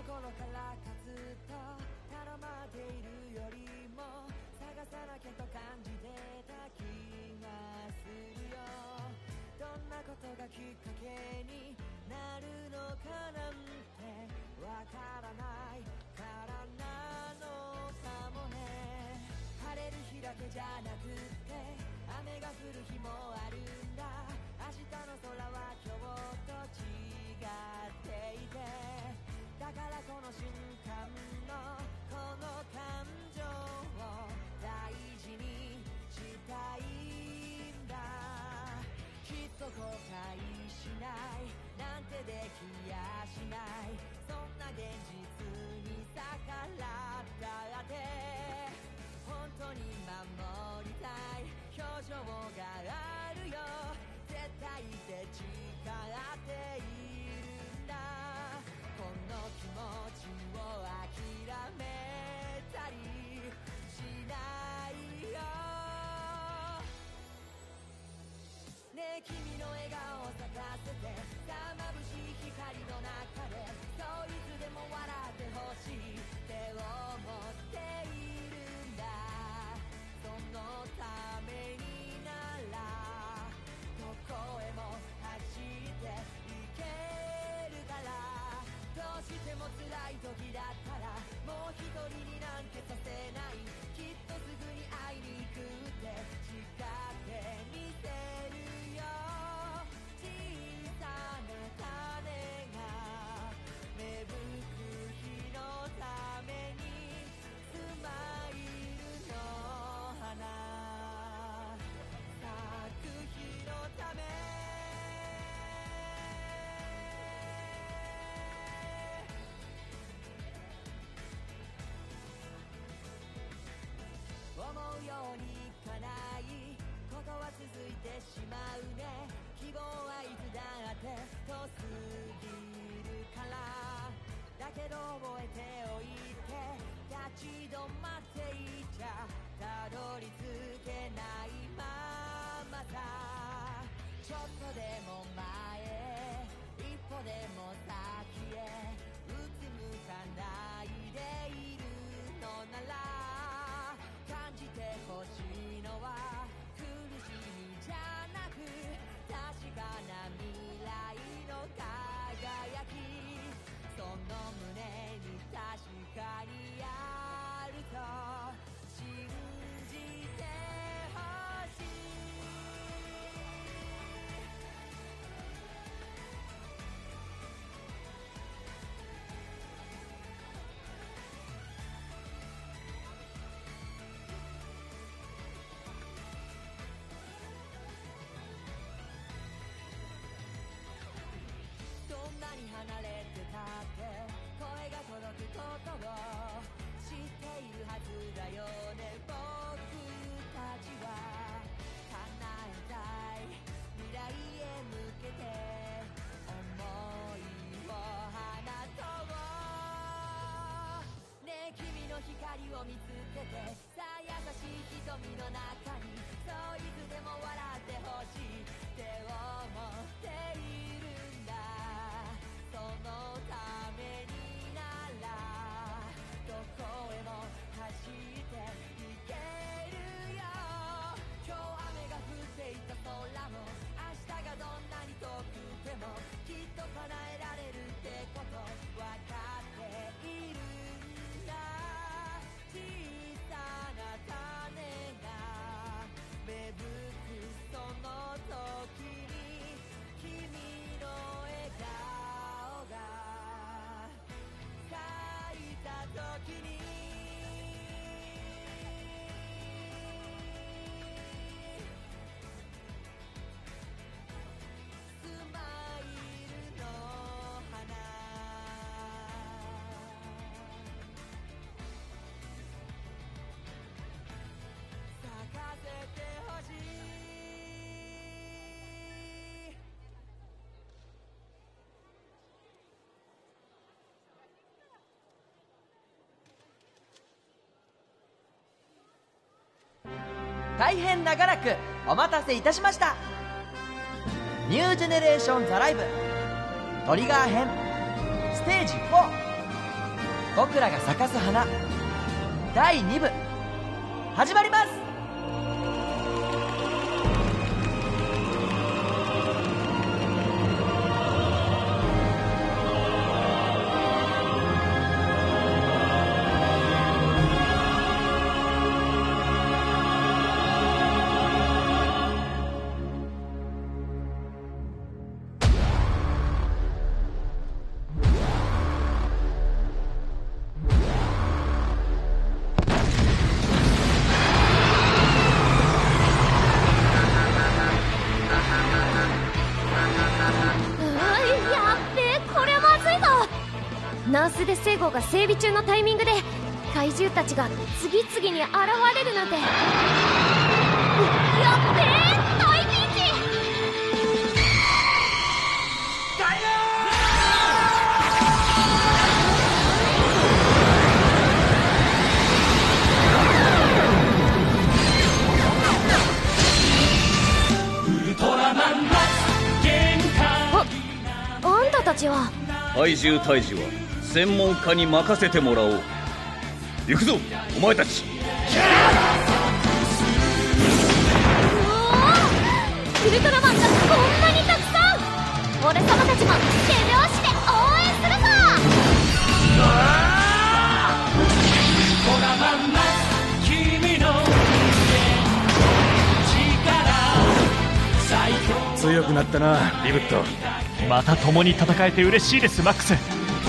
心から勝つと頼まれているよりも探さなきゃと感じてた気がするよ。どんなことがきっかけになるのかなんてわからないからなのかもね。晴れる日だけじゃなくって雨が降る日もあるんだ。明日の空は今日と違っていて、だからこの瞬間のこの感情を大事にしたいんだ。きっと後悔しないなんてできやしない、そんな現実に逆らったって本当に守りたい表情があるよ。絶対で誓っているんだ。この気持ちを諦めたりしないよ。ねえ君の笑顔を咲かせてさあ眩しい光の中でそういつでも笑ってほしいって思っているんだ。そのためにならどこへも走っていけるから。どうしても辛い時だったらもう一人になんてさせない、きっとすぐに会いに行くって誓ってみせるよ。小さな種が芽吹く日のためにスマイルの花咲く日のため。思うようにいかないことは続いてしまうね。希望はいつだって遠すぎるから。だけど覚えておいて立ち止まっていちゃたどり着けないままさ。ちょっとでも前へ一歩でも先へうつむかないでいるのなら、感じてほしいのは苦しみじゃなく確かな未来の輝き。その胸に確かにあると信じてほしい。どんなに離れてたって声が届くことを知っているはずだよね。僕たちは叶えたい未来へ向けて思いを放とう。ねえ君の光を見つけてさあ優しい瞳の中にそういつでも笑ってほしいって思っているんだ。そのためにならどこへも走っていけるよ。今日雨が降っていた空も明日がどんなに遠くてもきっと叶えられるってことわかっているんだ。小さな種が芽吹くその時に君の笑顔が咲いた時にスマイルの花咲かせてほしい。大変長らくお待たせいたしました。ニュージェネレーションザライブトリガー編ステージ4 僕らが咲かす花第2部始まります。 ナースデセイゴが整備中のタイミングで怪獣たちが次々に現れるなんて、やっべえ大ピンチ。 ウルトラマン限界。 あんたたちは怪獣退治は専門家に任せてもらおう。行くぞお前たち。 ウルトラマンがこんなにたくさん。俺様たちも手拍子で応援するぞ。 ウルトラマンマス君の力強くなったなリブット。 また共に戦えて嬉しいですマックス。 よし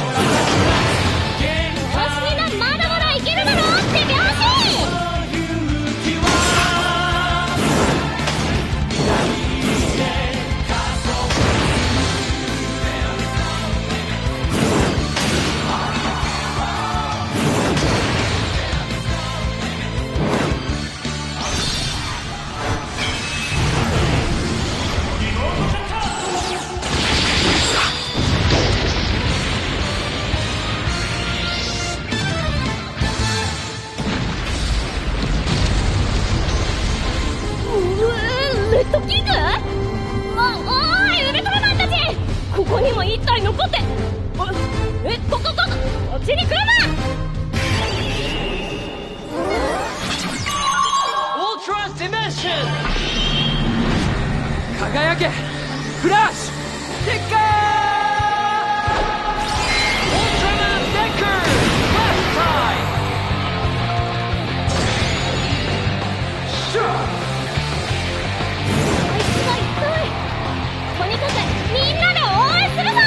みんなまだまだいけるだろ手拍子。レッドキング？おいウルトラマンたち、ここにも一体残って。こっちに来るな。 ウルトラディメンション輝けフラッシュデッカーウルトラマンデッカーフラッシュタイムシュー。 とにかくみんなで応援するぞ。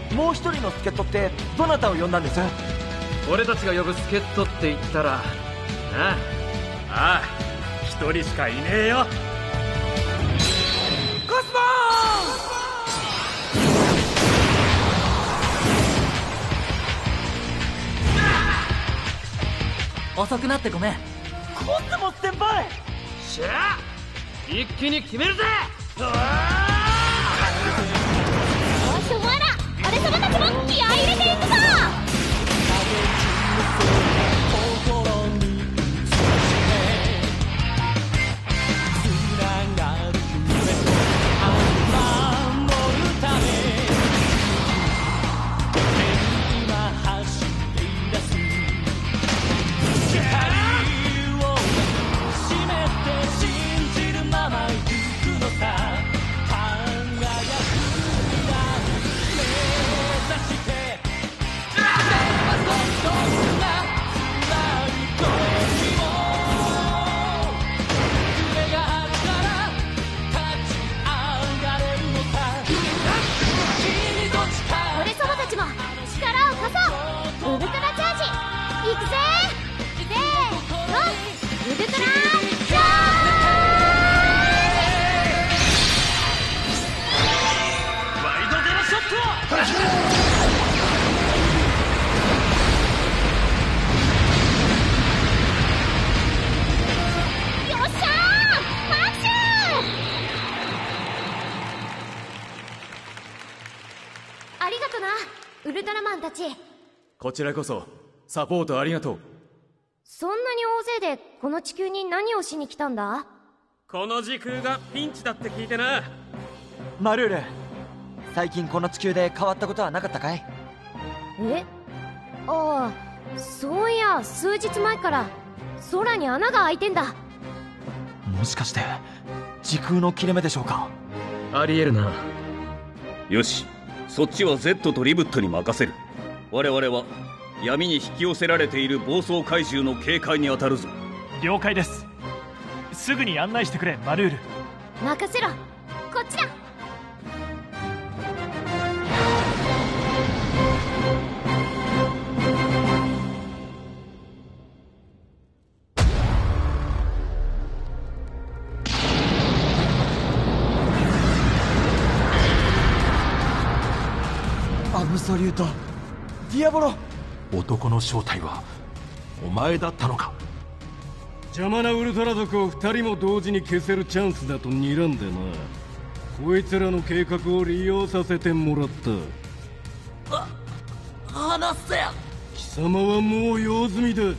もう一人の助っ人ってどなたを呼んだんです？ 俺たちが呼ぶ助っ人って言ったら、ああ、一人しかいねえよ。 コスモー遅くなってごめん。 コスモ先輩。 しゃあ、一気に決めるぜ。 おしお前ら、俺様たちも気合い入れていくぞ。 ありがとな、ウルトラマンたち。 こちらこそサポートありがとう。 そんなに大勢でこの地球に何をしに来たんだ？ この時空がピンチだって聞いてな。 マルール、最近この地球で変わったことはなかったかい？ え？ああ、そういや数日前から空に穴が開いてんだ。 もしかして時空の切れ目でしょうか？ ありえるな。 よし、そっちは Z とリブットに任せる。我々は闇に引き寄せられている暴走怪獣の警戒に当たるぞ。 了解です。すぐに案内してくれ、マルール。 任せろ、こっちだ。 アブソリュートディアボロ。 男の正体はお前だったのか。 邪魔なウルトラ族を2人も同時に消せるチャンスだと睨んでな。こいつらの計画を利用させてもらった。 離せ。 貴様はもう用済みだ。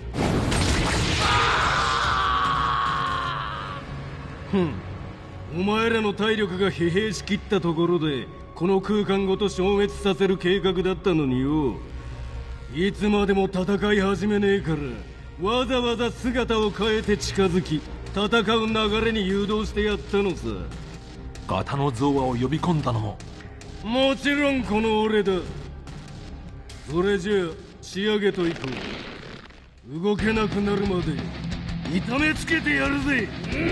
お前らの体力が疲弊しきったところでこの空間ごと消滅させる計画だったのによ。いつまでも戦い始めねえからわざわざ姿を変えて近づき戦う流れに誘導してやったのさ。 ガタノゾーアを呼び込んだのももちろんこの俺だ。それじゃあ仕上げといこう。動けなくなるまで痛めつけてやるぜ。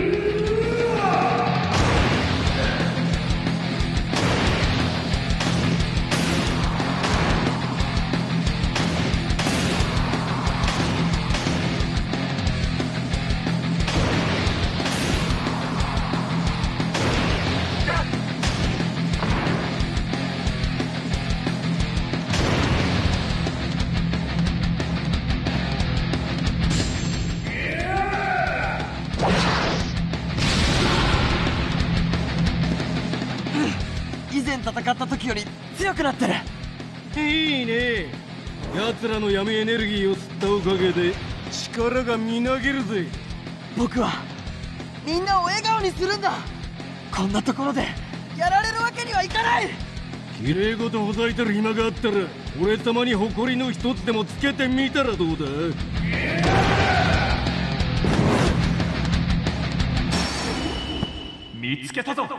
以前戦った時より強くなってる。 いいね。奴らの闇エネルギーを吸ったおかげで力がみなぎるぜ。 僕はみんなを笑顔にするんだ。こんなところでやられるわけにはいかない。 綺麗事ほざいてる暇があったら俺様に誇りの一つでもつけてみたらどうだ。 見つけたぞ。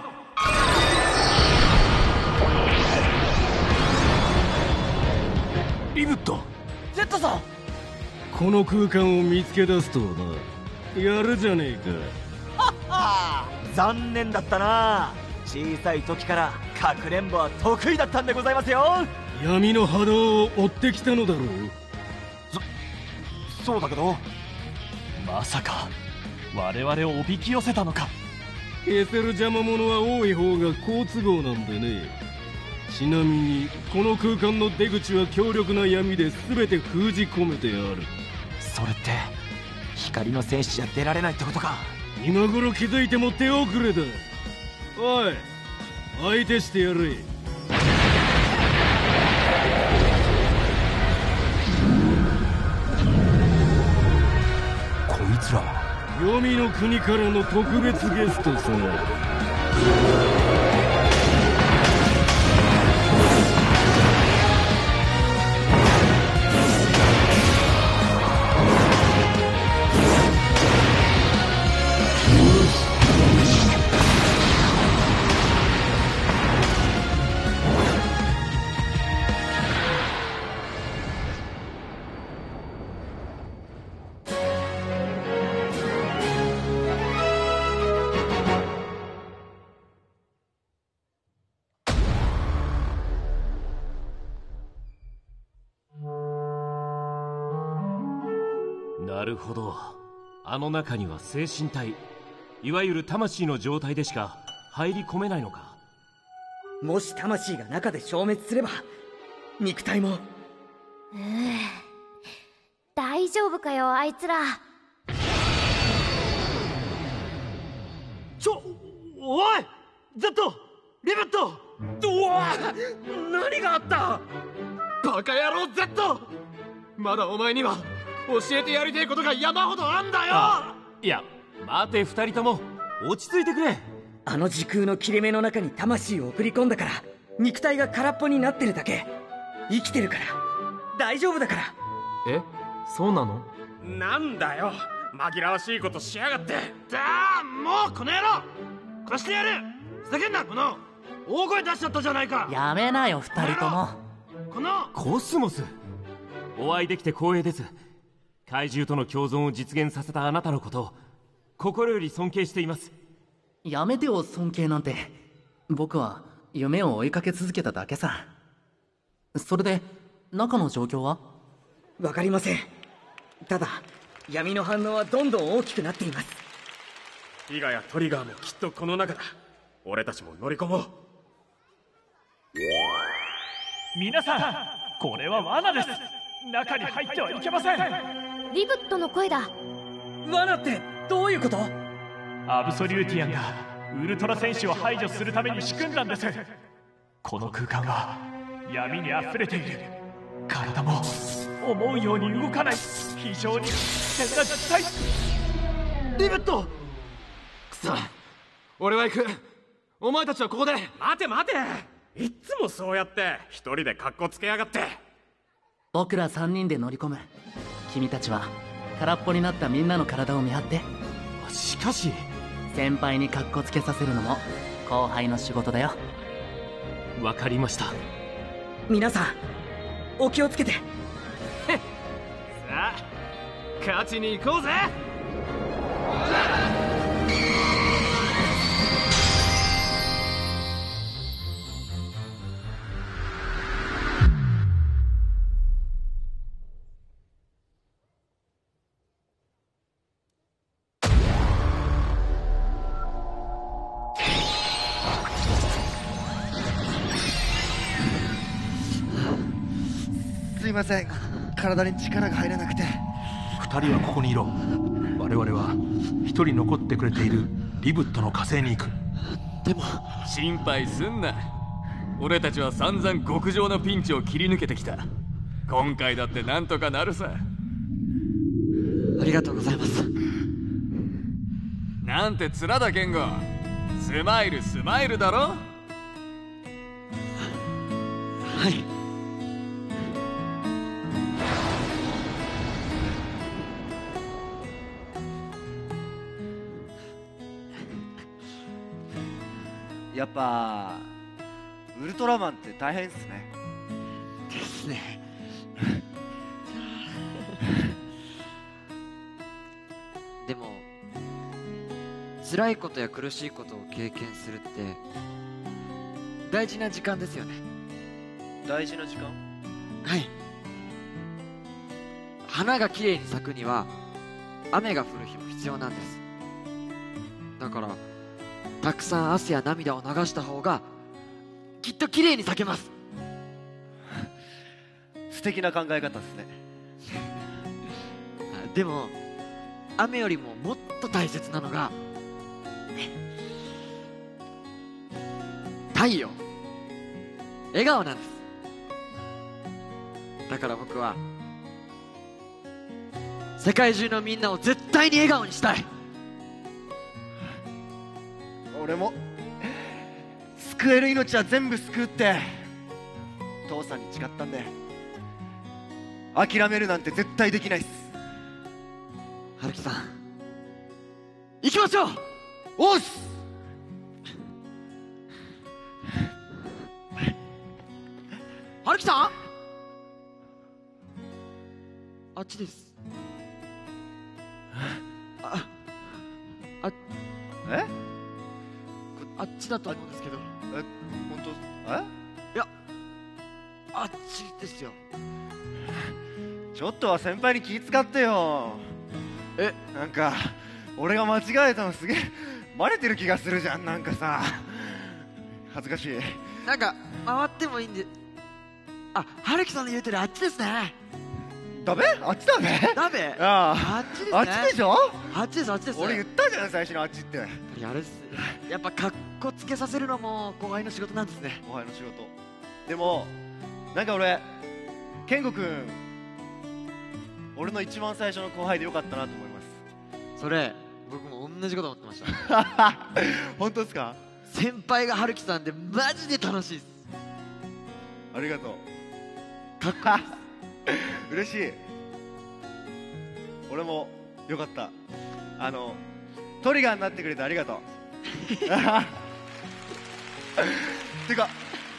リブット。 Z さん、 この空間を見つけ出すとはな。やるじゃねえか。 残念だったな。小さい時からかくれんぼは得意だったんでございますよ。 闇の波動を追ってきたのだろう。 そうだけど、 まさか我々をおびき寄せたのか。 消せる邪魔者は多い方が好都合なんでね。ちなみにこの空間の出口は強力な闇で全て封じ込めてある。 それって光の戦士じゃ出られないってことか。 今頃気づいても手遅れだ。おい、相手してやれ。 こいつら黄泉の国からの特別ゲストさ。 なるほど。あの中には精神体、いわゆる魂の状態でしか入り込めないのか。 もし魂が中で消滅すれば肉体も。 大丈夫かよあいつら。 おいゼットリブット。 うわ、何があった。 バカ野郎ゼット、まだお前には教えてやりたいことが山ほどあんだよ。 いや待て、二人とも落ち着いてくれ。 あの時空の切れ目の中に魂を送り込んだから肉体が空っぽになってるだけ。生きてるから大丈夫だから。 え、そうなの？ なんだよ、紛らわしいことしやがって。 だあ、もうこの野郎殺してやる。ふざけんな。この大声出しちゃったじゃないか。 やめなよ二人とも。 このコスモス、お会いできて光栄です。怪獣との共存を実現させたあなたのことを心より尊敬しています。 やめてよ尊敬なんて。僕は夢を追いかけ続けただけさ。それで中の状況は？ わかりません。ただ闇の反応はどんどん大きくなっています。 ギガやトリガーもきっとこの中だ。俺たちも乗り込もう。 皆さん、これは罠です。中に入ってはいけません。 リブットの声だ。 罠ってどういうこと？ アブソリューティアンがウルトラ戦士を排除するために仕組んだんです。この空間は闇にあふれている。体も思うように動かない非常に危険な事態。 リブット。くそ、俺は行く。お前たちはここで。 待て待て、いっつもそうやって一人でカッコつけやがって。 僕ら3人で乗り込む。君たちは空っぽになったみんなの体を見張って。 しかし先輩にカッコつけさせるのも後輩の仕事だよ。 わかりました。 皆さんお気をつけて。 さあ勝ちに行こうぜ。 すいません、体に力が入らなくて。 二人はここにいろ。我々は一人残ってくれているリブットの火星に行く。 でも心配すんな。俺たちは散々極上のピンチを切り抜けてきた。今回だってなんとかなるさ。 ありがとうございます。 なんて面だケンゴ。スマイルスマイルだろ。 はい。やっぱウルトラマンって大変っすね。ですね。でも辛いことや苦しいことを経験するって大事な時間ですよね。 大事な時間？ はい。花がきれいに咲くには雨が降る日も必要なんです。だからたくさん汗や涙を流した方がきっときれいに咲けます。 素敵な考え方ですね。 でも雨よりももっと大切なのが太陽、笑顔なんです。だから僕は世界中のみんなを絶対に笑顔にしたい。 俺も救える命は全部救うって父さんに誓ったんで、諦めるなんて絶対できないっす。 春樹さん、行きましょう。 おっす。 春樹さん、あっちです。 え？ あっちだと思うんですけど。 本当？ いや、あっちですよ。 ちょっとは先輩に気使ってよ。なんか俺が間違えたのすげえバレてる気がするじゃん。なんかさ、恥ずかしい。 なんか回ってもいいんで。あ、春樹さんの言うてるあっちですね。 ダメ？あっちだべ？ ダメ？ あっちですね。 あっちでしょ？ あっちです、あっちです。 俺言ったじゃん、最初のあっちって。 やるっす。やっぱカッコつけさせるのも後輩の仕事なんですね。 後輩の仕事。でもなんか俺、健吾くん俺の一番最初の後輩でよかったなと思います。 それ僕も同じこと思ってました本当ですか？ 先輩が春樹さんでマジで楽しいです。 ありがとう。 かっこいい嬉しい。俺もよかった。トリガーになってくれてありがとうてか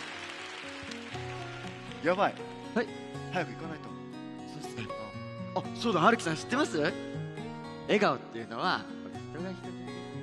やばい。 はい、 早く行かないと。 そうですね。あ、そうだ、春樹さん知ってます？笑顔っていうのは人が一つ。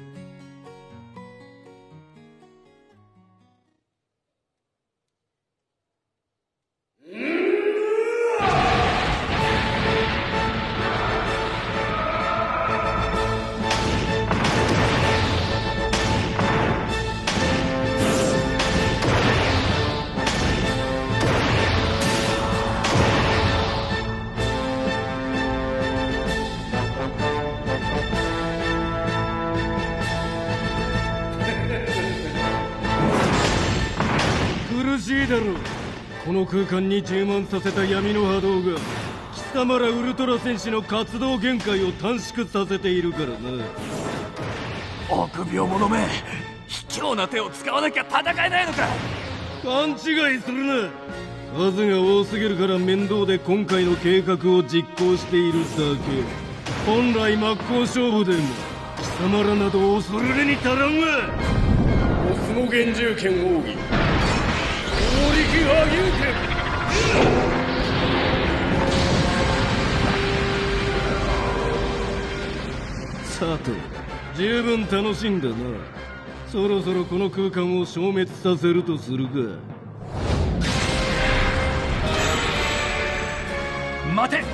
苦しいだろう。この空間に充満させた闇の波動が貴様らウルトラ戦士の活動限界を短縮させているからな。 臆病者め、卑怯な手を使わなきゃ戦えないのか。 勘違いするな。数が多すぎるから面倒で今回の計画を実行しているだけ。本来真っ向勝負でも貴様らなど恐るるに足らんわ。オスの幻獣剣奥義強力波竜拳。さて、十分楽しんだな。そろそろこの空間を消滅させるとするか。 待て。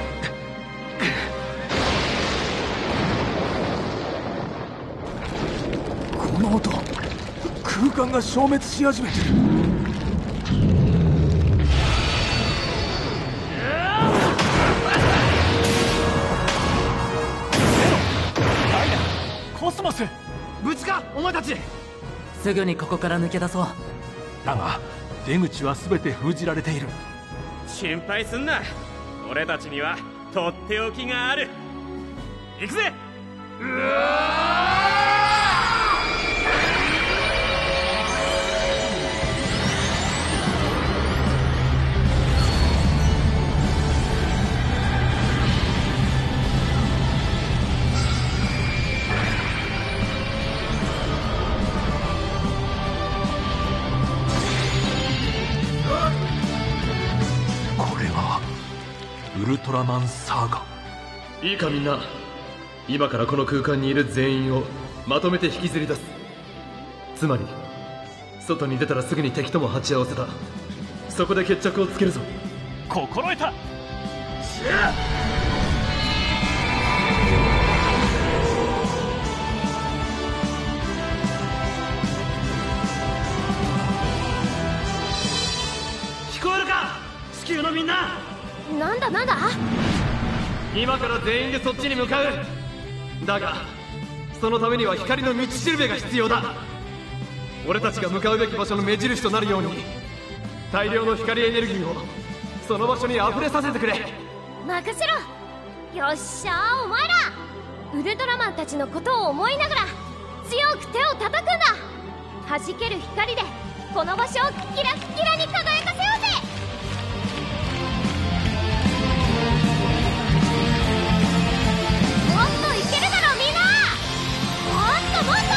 この音、空間が消滅し始めてる。コスモス、無事かお前たち。 すぐにここから抜け出そう。 だが出口は全て封じられている。 心配すんな、俺たちにはとっておきがある。行くぜ。 ウルトラマンサーガ。 いいかみんな、今からこの空間にいる全員をまとめて引きずり出す。つまり外に出たらすぐに敵とも鉢合わせた。そこで決着をつけるぞ。 心得た。 聞こえるか、地球のみんな。 なんだなんだ。 今から全員でそっちに向かう。だがそのためには光の道しるべが必要だ。俺たちが向かうべき場所の目印となるように大量の光エネルギーをその場所に溢れさせてくれ。 任せろ。よっしゃー、お前らウルトラマンたちのことを思いながら強く手を叩くんだ。弾ける光でこの場所をキラキラに輝かせようぜ。もっといけるだろみんな。もっともっと。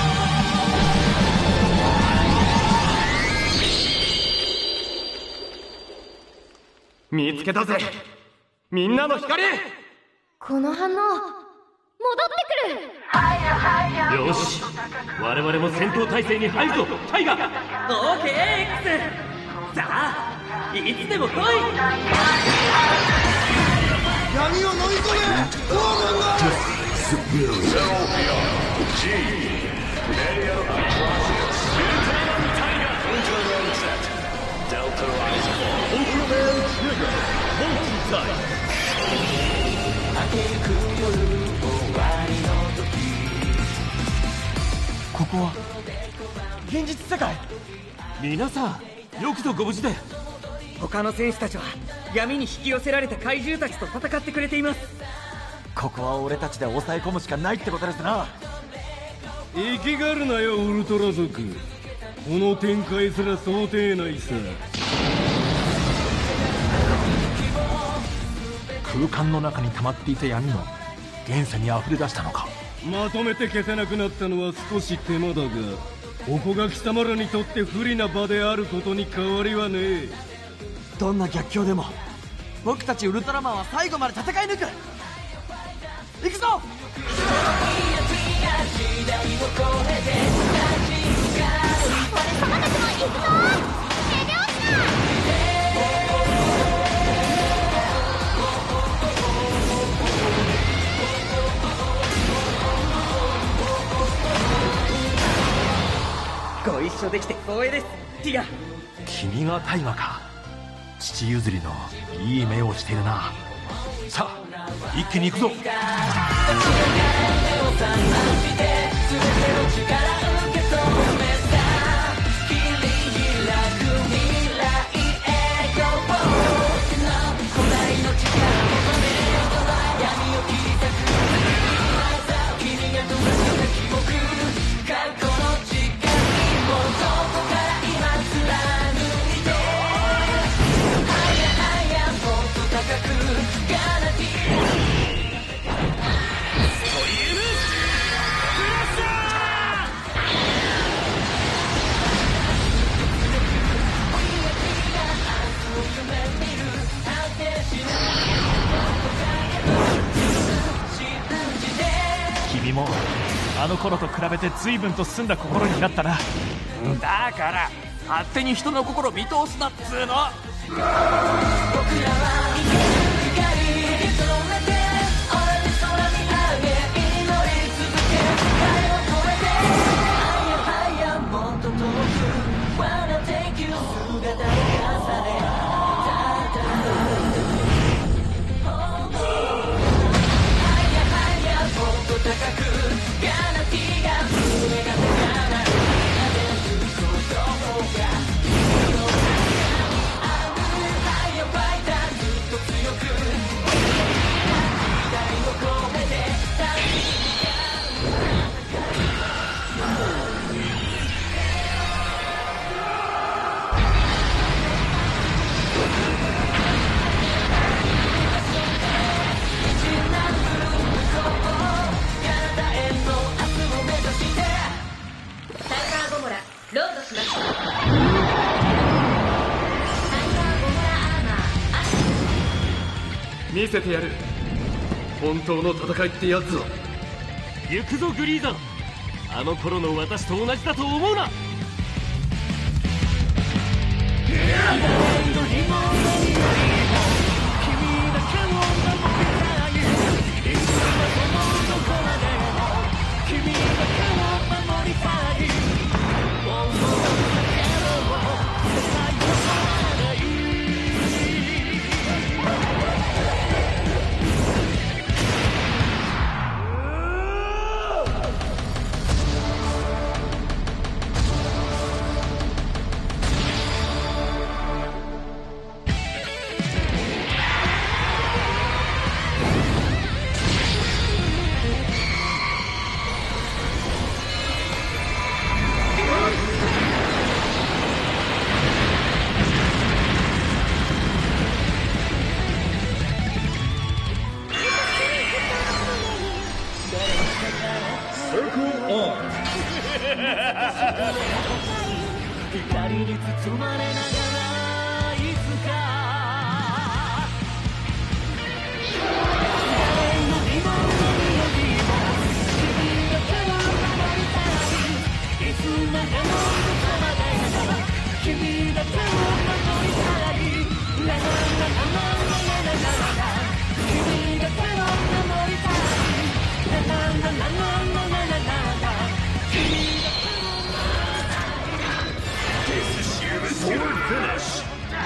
見つけたぜ、みんなの光。 この反応戻ってくる。 よし、我々も戦闘態勢に入るぞ。タイガー。 オーケー X。 さあいつでも来い。 闇を飲み込め、ゴーゴンが。 ここは現実世界。 皆さんよくぞご無事で。 他の戦士たちは闇に引き寄せられた怪獣たちと戦ってくれています。 ここは俺たちで抑え込むしかないってことですな。 生きがるなよウルトラ族。この展開すら想定内さ。 空間の中に溜まっていた闇も現世に溢れ出したのか。 まとめて消せなくなったのは少し手間だが、ここが貴様らにとって不利な場であることに変わりはねえ。 どんな逆境でも僕たちウルトラマンは最後まで戦い抜く。行くぞ。 俺様たちも行くぞ。手拍子だ。 ご一緒できて光栄です、ティガ。 君が大河か。父譲りのいい目をしているな。さあ一気に行くぞ。 君もあの頃と比べて随分と澄んだ心になったな。 だから勝手に人の心見通すなっつうの。 見せてやる、本当の戦いってやつを。 行くぞグリーザー。あの頃の私と同じだと思うな。 光に包まれながらいつか誰の今のよりも君だけを守りたいいつまでもどこまで君だけを守りたいラララララララララ君だけを守りたいラララララララララ君だけ Sword finish.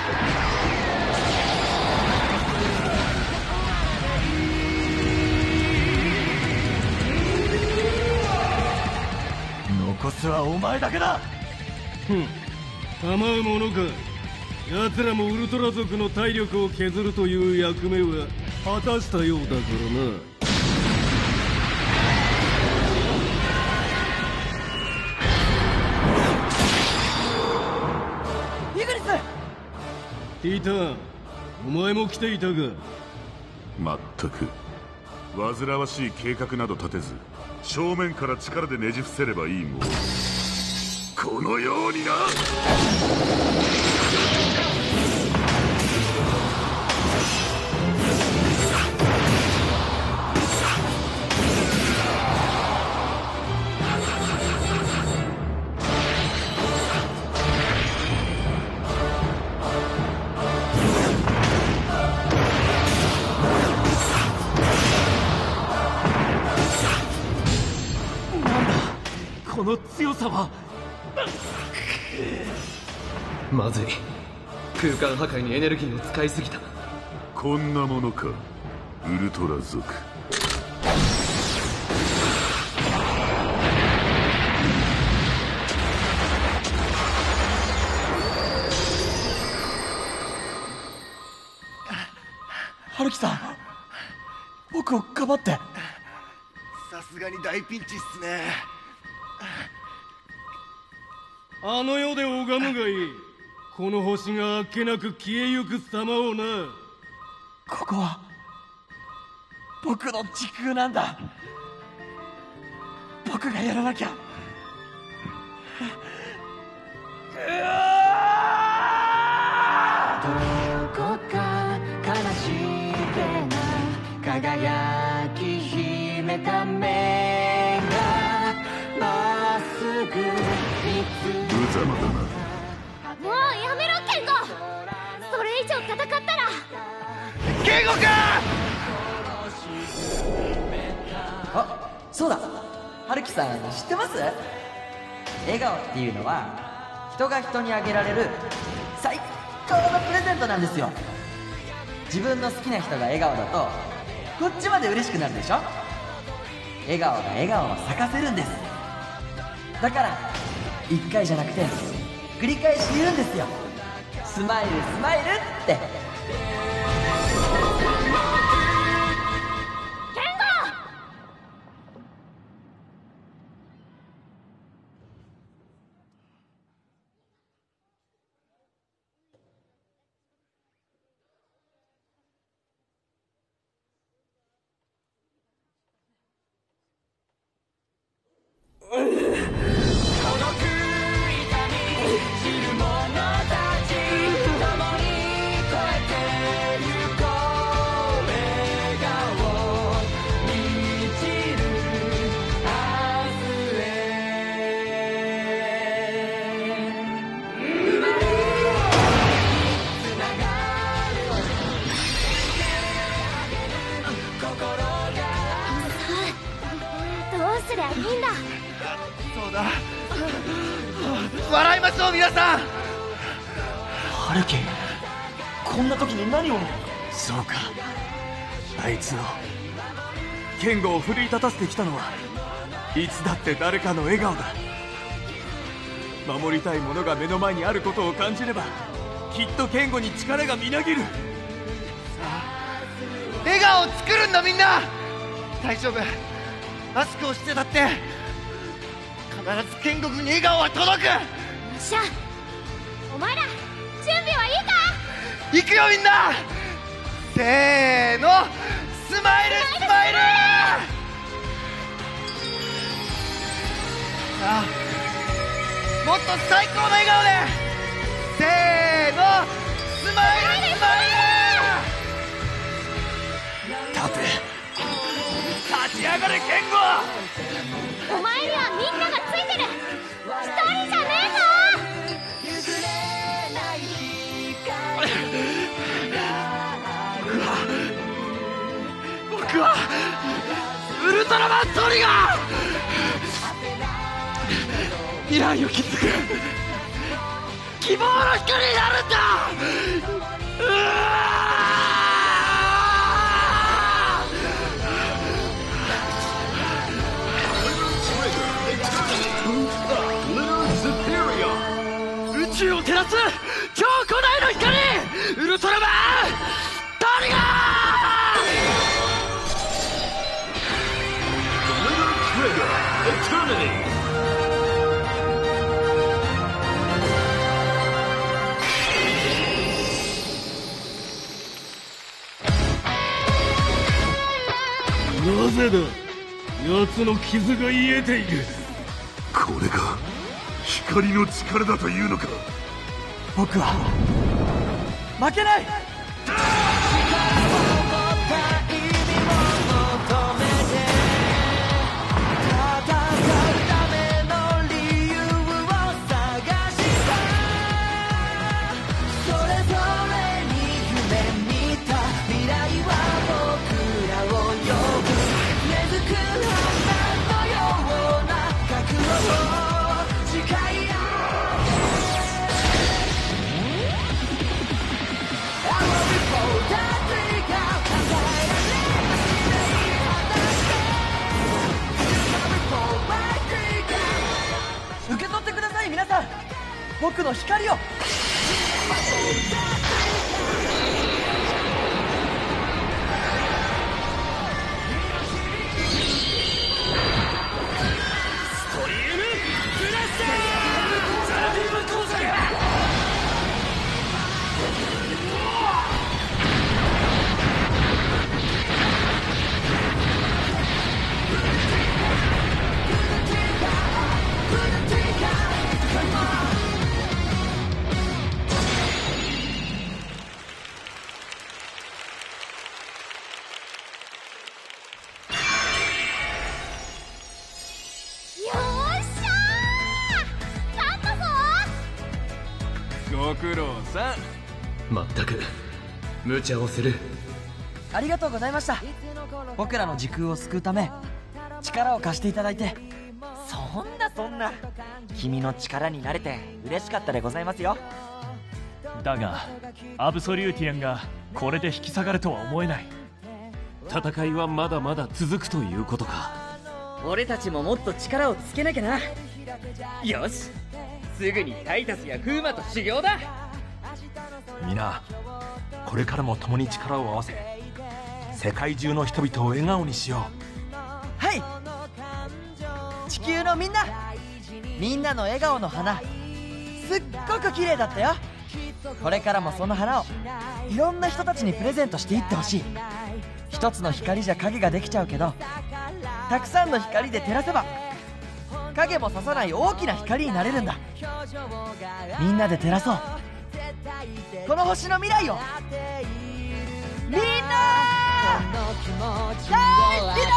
残すはお前だけだ。構うものか。奴らもウルトラ族の体力を削るという役目は果たしたようだからな。ティターン、お前も来ていたか。 まったく煩わしい計画など立てず正面から力でねじ伏せればいいもの。このようにな。 この強さは。 まずい。空間破壊にエネルギーを使いすぎた。 こんなものか、ウルトラ族。 春樹さん、僕をかばって。 さすがに大ピンチっすね。 あの世で拝むがいい。この星があっけなく消えゆく様をな。 ここは僕の時空なんだ。僕がやらなきゃ。 どこか悲しげな輝き秘めた目がまっすぐ無様だな。 もうやめろケンゴ。それ以上戦ったらケンゴか。 あ、そうだ、春樹さん知ってます？笑顔っていうのは人が人にあげられる最高のプレゼントなんですよ。自分の好きな人が笑顔だとこっちまで嬉しくなるでしょ。笑顔が笑顔を咲かせるんです。だから1回じゃなくて繰り返し言うんですよ。スマイルスマイルって。 ケンゴ。 ゃいいんだ。 そうだ、笑いましょう皆さん。 春樹、こんな時に何を。 そうか、あいつをケンゴを奮い立たせてきたのはいつだって誰かの笑顔だ。守りたいものが目の前にあることを感じればきっとケンゴに力がみなぎる。 笑顔を作るんだみんな。大丈夫、マスクをしてたって必ずケンゴ君に笑顔は届く。 よっしゃ、お前ら準備はいいか。 行くよみんな、せーの、スマイルスマイル。さあ、もっと最高の笑顔で、せーの、スマイルスマイル。 立て、立ち上がれケンゴ。 お前にはみんながついてる。一人じゃねえぞ。 僕はウルトラマントリガー。未来を築く希望の光になるんだ。宇宙を照らす超古代の光、ウルトラマントリガー。 なぜだ、奴の傷が癒えている。 これが光の力だというのか。 僕は負けない。受け取ってください皆さん、僕の光を。 ご苦労さん。 まったく無茶をする。 ありがとうございました。僕らの時空を救うため力を貸していただいて。 そんな君の力になれて嬉しかったでございますよ。 だがアブソリューティアンがこれで引き下がるとは思えない。 戦いはまだまだ続くということか。 俺たちももっと力をつけなきゃな。よし、すぐにタイタスやフーマと修行だ。 皆これからも共に力を合わせ世界中の人々を笑顔にしよう。 はい、地球のみんな、みんなの笑顔の花すっごく綺麗だったよ。これからもその花をいろんな人たちにプレゼントしていってほしい。一つの光じゃ影ができちゃうけど、たくさんの光で照らせば影もささない大きな光になれるんだ。みんなで照らそう、この星の未来を。みんな大好きだ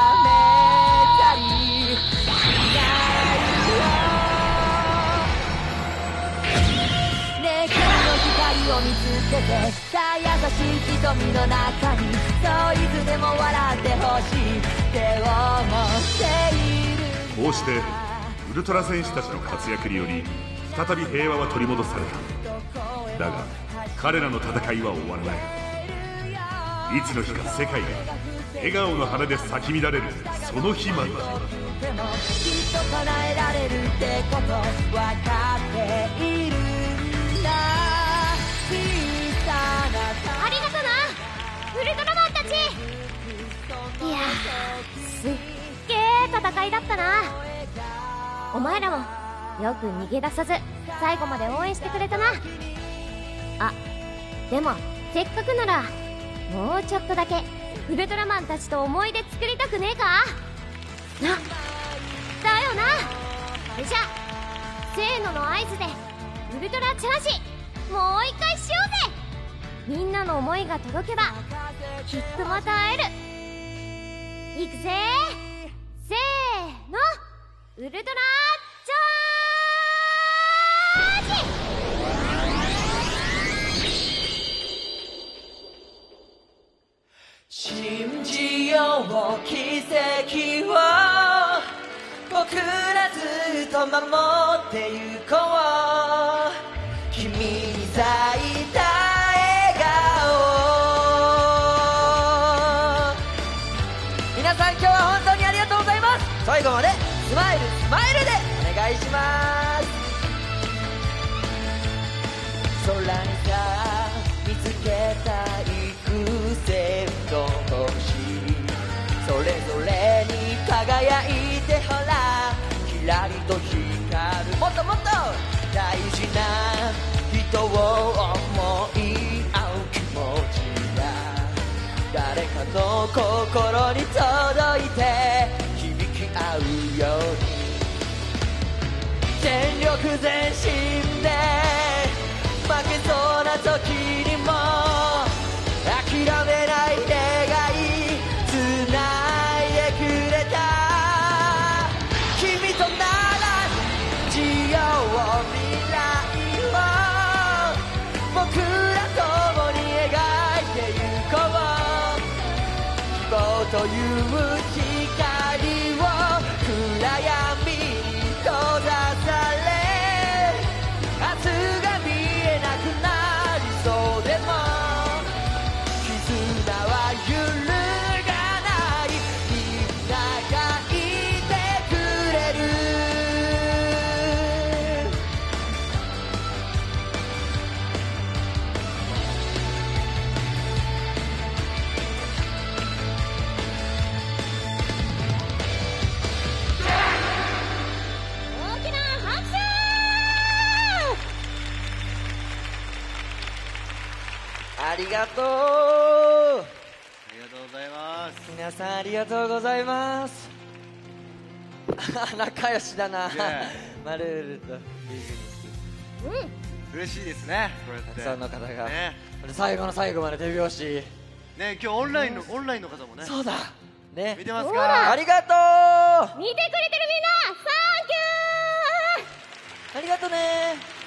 ねえ、今日の光を見つけてさあ、優しい瞳の中にそういつでも笑ってほしいって思っている。 こうしてウルトラ戦士たちの活躍により再び平和は取り戻された。だが彼らの戦いは終わらない。いつの日か世界が笑顔の花で咲き乱れるその日まで。 でもきっと叶えられるってこと分かっているんだ。 ありがとなウルトラマンたち。いやー、すっげー戦いだったな。お前らもよく逃げ出さず最後まで応援してくれたな。あ、でもせっかくならもうちょっとだけウルトラマンたちと思い出作りたくねえかな。だよな。それじゃせーのの合図でウルトラチャージもう一回しようぜ。みんなの思いが届けばきっとまた会える。いくぜー。せーのウルトラチャージ。 信じよう奇跡を僕らずっと守ってゆこう。君に咲いた笑顔。皆さん今日は本当にありがとうございます。最後までスマイルスマイルでお願いします。空にさ見つけた幾千の星、それぞれに輝いてほらキラリと光る。もっともっと大事な人を思い合う気持ちが誰かの心に届いて響き合うように全力全身で負けそうな時にも諦めない願い繋いでくれた。君となら自由を未来を僕ら共に描いてゆこう。希望という光を暗闇に閉ざされ明日が見えなくなりそうでも絆は揺るがない。みんながいてくれる。 大きな拍手。 ありがとう。 ありがとうございます。 皆さんありがとうございます。仲良しだな。マルールと嬉しいですね。こうやってたくさんの方が、 ね、 最後の最後まで手拍子ね。今日オンラインの方もね。 そうだね。 見てますか。 ありがとう。 見てくれてるみんなサンキュー。 ありがとうね。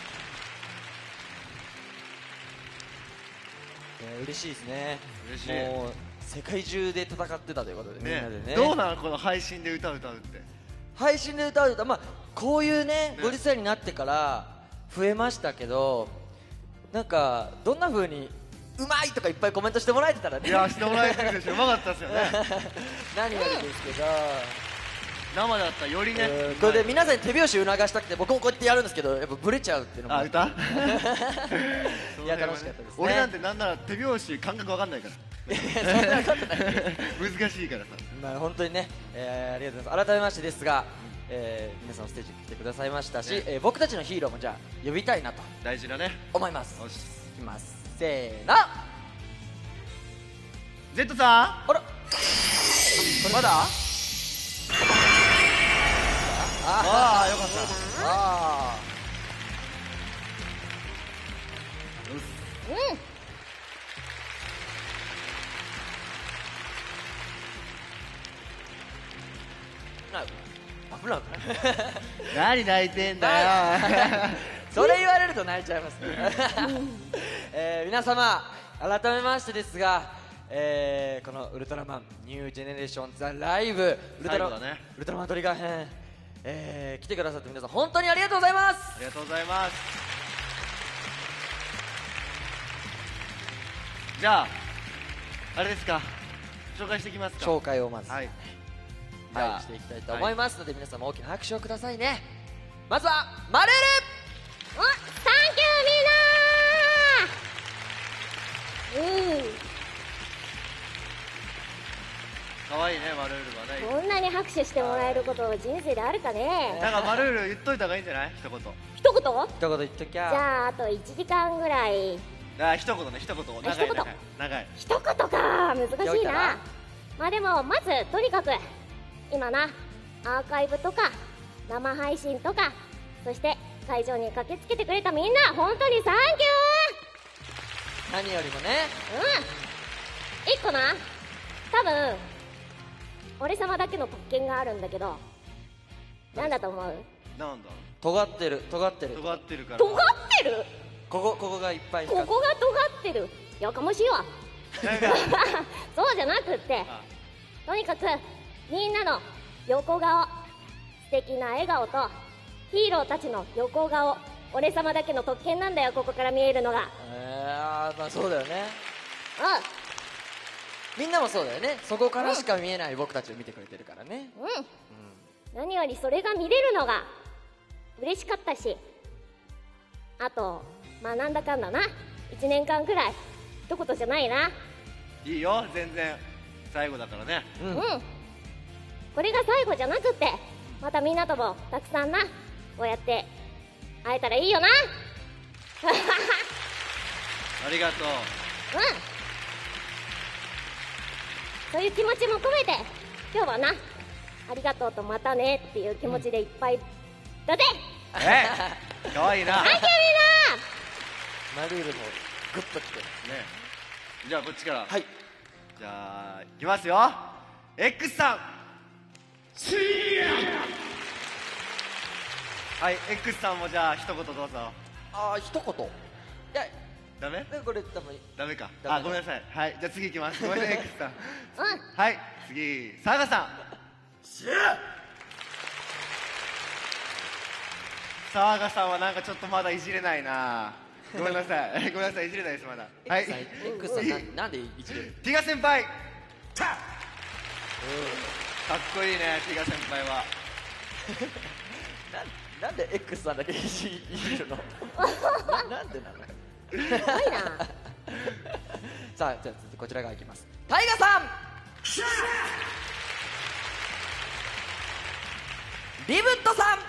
嬉しいですね。 嬉しい。 もう世界中で戦ってたということで、みんなでね。 どうなのこの配信で歌うって。 配信で歌うまあこういうねご時世になってから増えましたけど、なんかどんな風にうまいとかいっぱいコメントしてもらえてたらね。 いやしてもらえてるでしょ。うまかったですよね。 何よりですけど、 生だったらよりね。 これで皆さんに手拍子促したくて僕もこうやってやるんですけど、やっぱブレちゃうっていうのも。 歌いや楽しかったですね。 俺なんてなんなら手拍子感覚わかんないから。 そんなことない。 難しいからさ。 まあ本当にね、ありがとうございます。改めましてですが、皆さんステージ来てくださいましたし、僕たちのヒーローもじゃあ呼びたいなと大事だね思います。 よしいきます。せーの。 Z さん。 あらまだ。 ああよかった。 ああ危ない何泣いてんだよ。 それ言われると泣いちゃいますね。皆様改めましてですが、 このウルトラマンニュージェネレーションザライブウルトラマントリガー編、来てくださって皆さん本当にありがとうございます。 ありがとうございます。じゃああれですか、紹介していきますか。 紹介をまず、 はい、 していきたいと思いますので、皆さんも大きな拍手をくださいね。まずはマルール。 サンキューみんな。 かわいいね、マルールはね。 こんなに拍手してもらえること人生であるかね。 なんかマルール言っといた方がいいんじゃない？一言一言言っときゃ。 じゃああと1時間ぐらい。 一言ね、一言。長い一言か難しいな。まあでもまずとにかく今なアーカイブとか生配信とか、そして会場に駆けつけてくれたみんな本当にサンキュー。 何よりもね、 一個な、多分俺様だけの特権があるんだけど、なんだと思う？ なんだ？ 尖ってるから。 尖ってる？ ここがいっぱいここが尖ってる。やかましいわ。そうじゃなくって、とにかくみんなの横顔、素敵な笑顔とヒーローたちの横顔、俺様だけの特権なんだよ、ここから見えるのが。 まあそうだよね。みんなもそうだよね。そこからしか見えない僕たちを見てくれてるからね。 何よりそれが見れるのが嬉しかったし、あとまあなんだかんだな、1年間くらい一言じゃないな。 いいよ、全然最後だからね。 これが最後じゃなくって、またみんなともたくさんな、こうやって会えたらいいよな。 ありがとう。 そういう気持ちも込めて今日はな、ありがとうとまたねっていう気持ちでいっぱいだぜ。 かわいいな。 サンキューみんな。 マルールもグッときてね。 じゃあこっちから。はい。じゃあいきますよ。 X さん。はい、 X さんもじゃあ一言どうぞ。 一言。いやダメ？ これ多分ダメか。ごめんなさい。はい、じゃあ次いきます。ごめんなさい X さん。はい、次サーガさん。サーガさんはなんかちょっとまだいじれないな。ごめんなさい。ごめんなさい、いじれないですまだ。はい。 X さんなんでいじれる？ ティガ先輩。かっこいいね、ティガ先輩は。 なんで X さんだけいじるの？なんでなの？ すごいな。 さあ、じゃあ続いてこちら側いきます。タイガさん。リブットさん。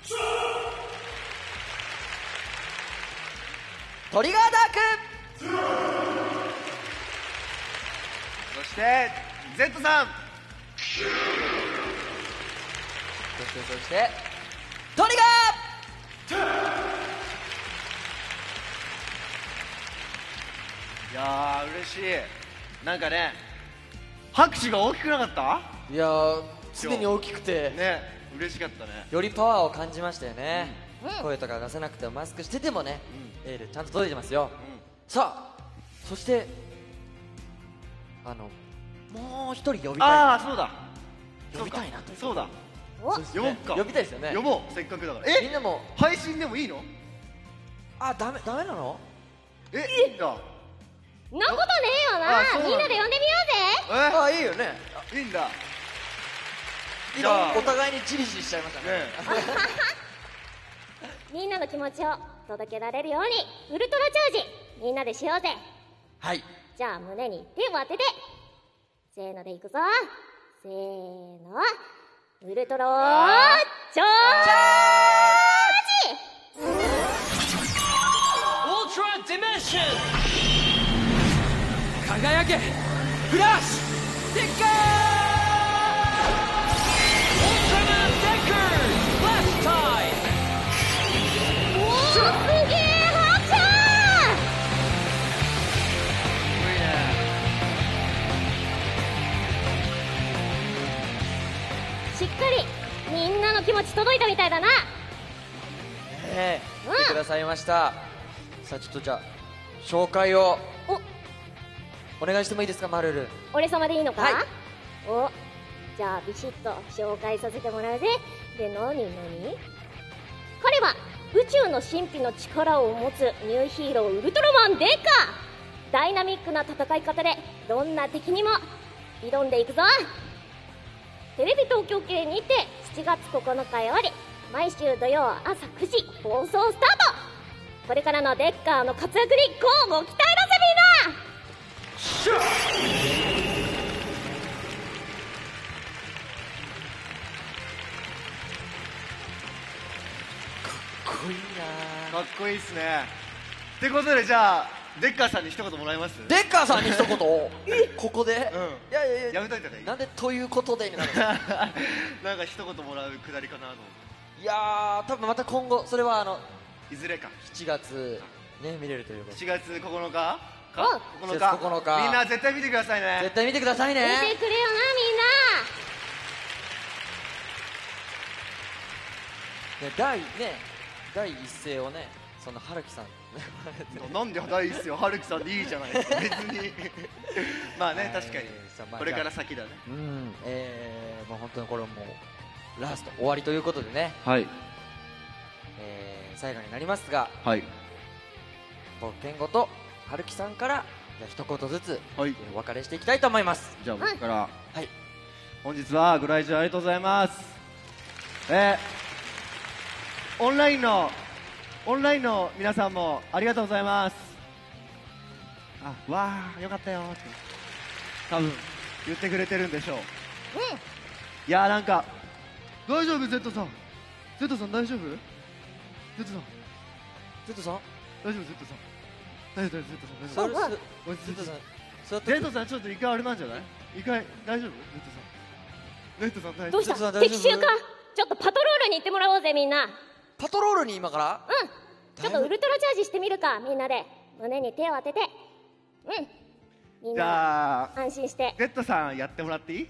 トリガーダーク。 そして Z さん。 そしてトリガー。 いやー嬉しい。なんかね、拍手が大きくなかった？ いやーすでに大きくてね、嬉しかったね。 よりパワーを感じましたよね。声とか出せなくてもマスクしててもね、エールちゃんと届いてますよ。さあ、そしてもう一人呼びたい。 ああ、そうだ、 呼びたいなと。 そうだ、呼ぼっか。 呼びたいですよね。 呼ぼう、せっかくだから。 みんなも配信でもいいの？ ダメなの？ いいんだ。 そんなことねえよな。みんなで呼んでみようぜ。 いいよね。 いいんだ。 今お互いにチリチリしちゃいましたね。 みんなの気持ちを届けられるようにウルトラチャージみんなでしようぜ。 はい。 じゃあ胸に手を当てて、せーのでいくぞ。せーの、ウルトラチャージ。 ウルトラディメンション。 輝けフラッシュデッカー。 ウルトラマンデッカーフラッシュタイム。 すげえハッチャー。しっかりみんなの気持ち届いたみたいだな。 来てくださいました。さあちょっとじゃあ紹介をお願いしてもいいですか、マルル。 俺様でいいのか、 はい、 お、じゃあビシッと紹介させてもらうぜ。で、何彼は宇宙の神秘の力を持つニューヒーローウルトラマンデカ。ダイナミックな戦い方でどんな敵にも挑んでいくぞ。テレビ東京系にて7月9日より毎週土曜朝9時放送スタート。これからのデッカーの活躍に乞うご期待だぜみんな。 かっこいいっすね。ってことで、じゃあデッカーさんに一言もらえます？ デッカーさんに一言ここで、いやいやいや、 やめといたらいい。 なんでということでになるなんか一言もらうくだりかなと思って。 いやー、多分また今後それはいずれか 7月ね、見れるということ。 7月9日か 7月9日、 みんな絶対見てくださいね。 絶対見てくださいね。 見てくれよなみんな。 第一声をね、その春樹さんなんで第一声は春樹さんでいいじゃないですか、別にまあね、確かにこれから先だね。 もう本当にこれもうラスト終わりということでね、 はい、 最後になりますが、 はい、 僕健吾と春樹さんからじゃあ一言ずつお別れしていきたいと思います。 じゃあ僕から、 はい、 本日はご来場ありがとうございます。オンラインの皆さんもありがとうございます。わあよかったよって多分言ってくれてるんでしょう。いやー、なんか大丈夫？ Z さん大丈夫？ Z さん大丈夫？ Z さん大丈夫？ Z さん大丈夫？ Z さんちょっと一回あれなんじゃない？一回大丈夫？ Z さん大丈夫？ どうした？敵襲か？ちょっとパトロールに行ってもらおうぜみんな。 パトロールに今から？ ちょっとウルトラチャージしてみるか、みんなで胸に手を当てて。みんな安心して。 Z さんやってもらっていい？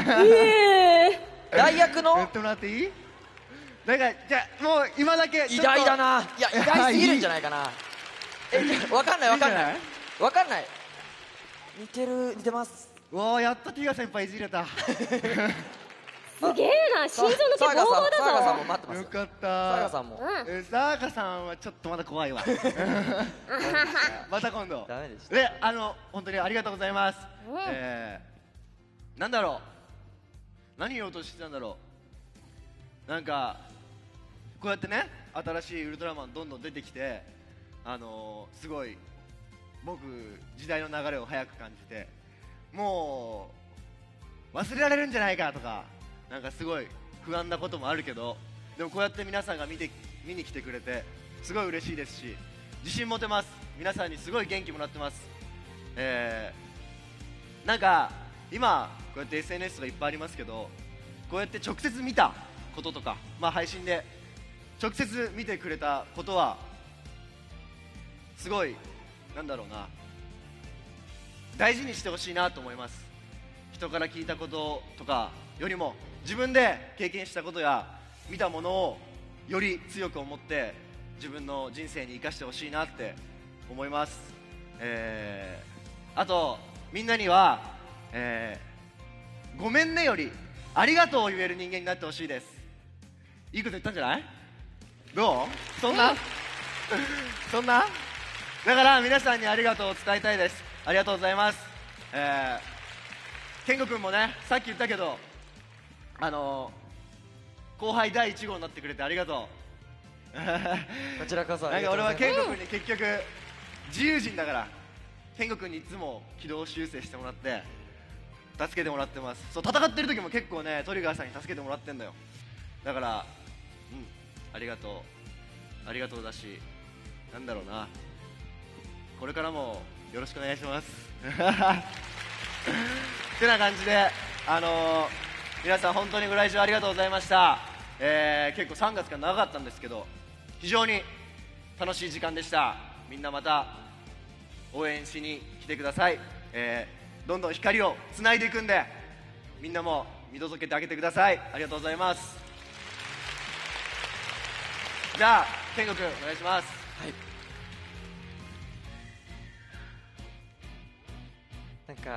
代役のやってもらっていい？なんかじゃあもう今だけ偉大だな。いや、偉大すぎるんじゃないかな。わかんない似てます。 わあ、やっとティガ先輩いじれた。 すげえな、心臓の毛ボーボーだぞ。 サーガさんも待ってます。 よかった。 サーガさんも。 サーガさんはちょっとまだ怖いわ。また今度。 ダメでした。 で、本当にありがとうございます。なんだろう。何言おうとしてたんだろう。なんかこうやってね、新しいウルトラマンどんどん出てきて、すごい僕時代の流れを早く感じて、もう忘れられるんじゃないかとか。なんかすごい不安なこともあるけど、でもこうやって皆さんが見に来てくれてすごい嬉しいですし、自信持てます。皆さんにすごい元気もらってます。なんか今こうやって SNS がいっぱいありますけど、こうやって直接見たこととか、配信で直接見てくれたことはすごいなんだろうな、大事にしてほしいなと思います。人から聞いたこととかよりも自分で経験したことや見たものをより強く思って自分の人生に生かしてほしいなって思います。あとみんなには、ごめんねよりありがとうを言える人間になってほしいです。いいこと言ったんじゃない？どう？そんなだから皆さんにありがとうを伝えたいです。ありがとうございます。健吾くんもね、さっき言ったけど後輩第1号になってくれてありがとう。 こちらこそなんか俺は健吾くんに結局自由人だから、健吾くんにいつも軌道修正してもらって助けてもらってます。そう、戦ってる時も結構ねトリガーさんに助けてもらってんだよ。だからありがとうだし、なんだろうな、これからもよろしくお願いしますってな感じで皆さん本当にご来場ありがとうございました。結構3月から長かったんですけど非常に楽しい時間でした。みんなまた応援しに来てください。どんどん光をつないでいくんでみんなも見届けてあげてください。ありがとうございます。じゃあ健吾くんお願いします。 はい。 なんか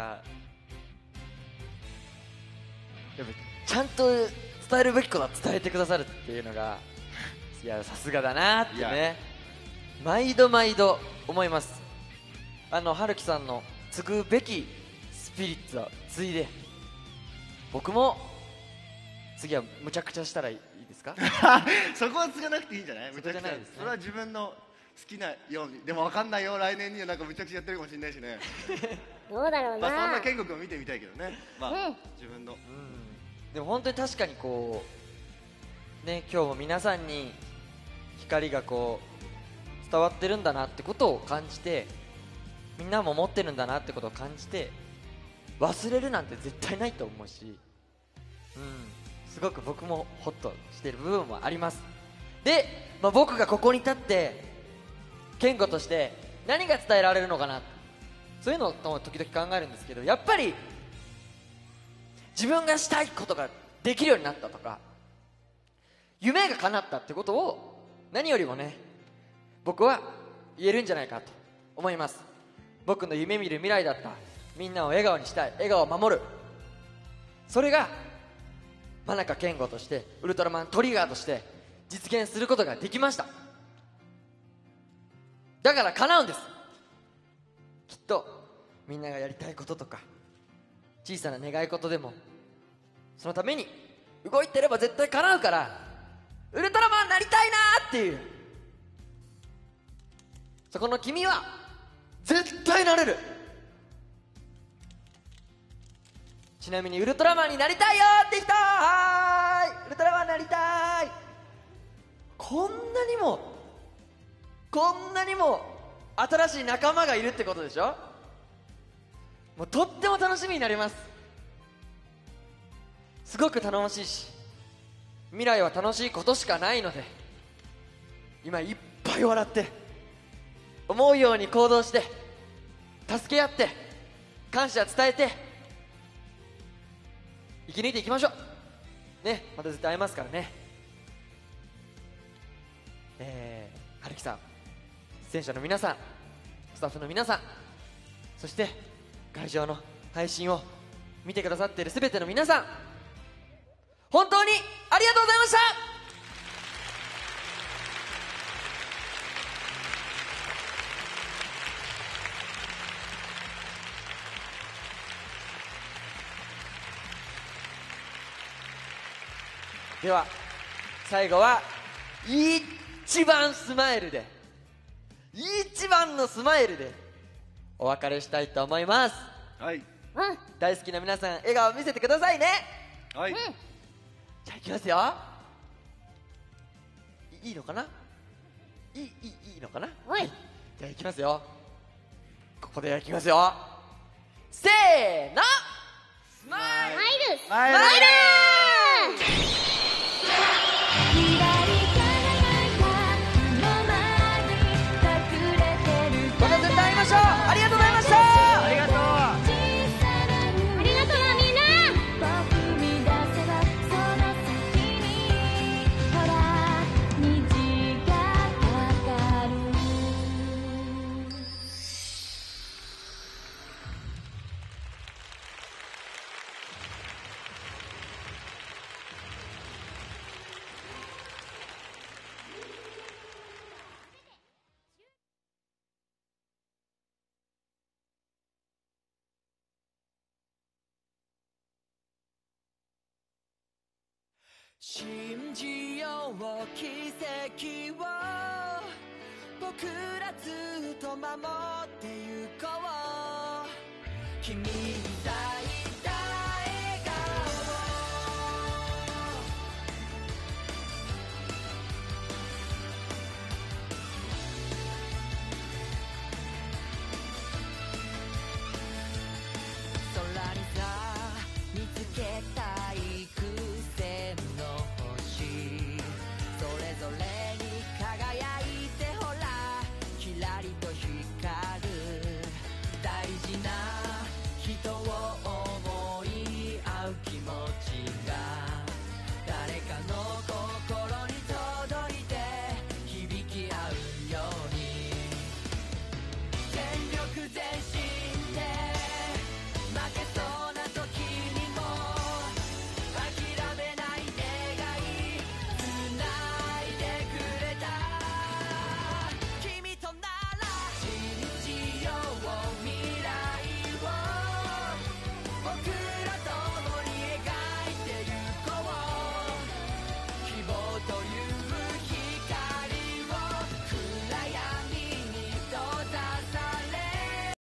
やっぱちゃんと伝えるべきことは伝えてくださるっていうのが、いやさすがだなってね、毎度毎度思います。春樹さんの継ぐべきスピリッツは継いで、僕も次はむちゃくちゃしたらいいですか？ そこは継がなくていいんじゃない？むちゃくちゃ、ね、それは自分の好きなように。でも分かんないよ、来年にはなんかむちゃくちゃやってるかもしれないしね。 どうだろうな。 そんな健吾君を見てみたいけどね、自分の、 でも本当に確かにこうね、今日も皆さんに光がこう伝わってるんだなってことを感じて、みんなも持ってるんだなってことを感じて、忘れるなんて絶対ないと思うし、すごく僕もホッとしている部分もあります。で、僕がここに立って健吾として何が伝えられるのかな、そういうのを時々考えるんですけど、やっぱり自分がしたいことができるようになったとか、夢が叶ったってことを何よりもね、僕は言えるんじゃないかと思います。僕の夢見る未来だった、みんなを笑顔にしたい、笑顔を守る、それが真中健吾として、ウルトラマントリガーとして実現することができました。だから叶うんです。きっとみんながやりたいこととか小さな願い事でも、そのために動いてれば絶対叶うから、ウルトラマンになりたいなっていう、そこの君は絶対なれる。ちなみにウルトラマンになりたいよって人、はーい、ウルトラマンになりたい。こんなにも新しい仲間がいるってことでしょ。もうとっても楽しみになります。すごく頼もしいし、未来は楽しいことしかないので、今いっぱい笑って思うように行動して、助け合って感謝伝えて生き抜いていきましょうね。また絶対会えますからね。春樹さん、出演者の皆さん、スタッフの皆さん、そして会場の配信を見てくださっている全ての皆さん、本当にありがとうございました。では最後は一番スマイルで、一番のスマイルでお別れしたいと思います。 はい、 大好きな皆さん、笑顔見せてくださいね。 はい、 じゃあいきますよ。いいのかな、いいのかな。はい、じゃあいきますよ。ここでいきますよ。せーの、スマイル、スマイル、また絶対会いましょう。ありがとうございました。ありがとう。 ありがとうなみんな。 信じよう奇跡を、僕らずっと守ってゆこう。君に咲いた笑顔を、空にさ見つけたいく線の星、それぞれに輝いてほらキラリと光る。大事な人を思い合う気持ちが